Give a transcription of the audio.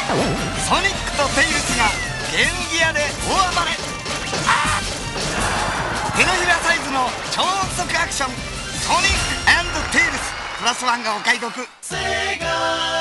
ソニックとテイルスがゲームギアで大暴れ。手のひらサイズの超音速アクションソニック&テイルスプラス1がお買い得。